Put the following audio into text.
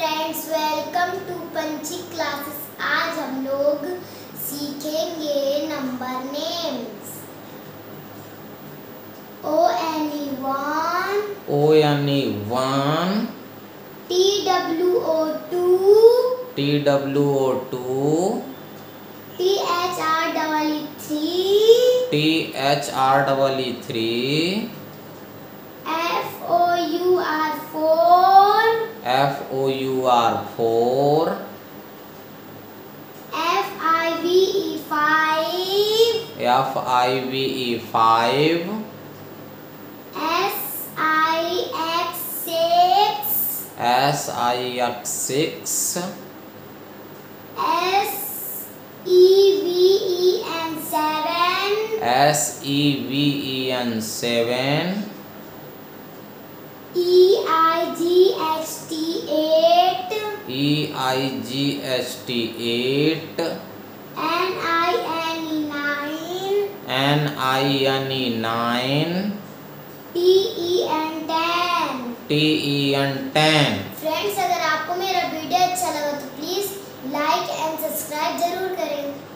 Friends, welcome to Panchi classes. आज हम लोग सीखेंगे number names. ONE1, ONE1, TWO2, TWO2, THREE3, FOUR4, FIVE5, SIX6, SEVEN7, EIGHT8, NINE9, TEN10। Friends, अगर आपको मेरा वीडियो अच्छा लगा तो प्लीज लाइक एंड सब्सक्राइब जरूर करें।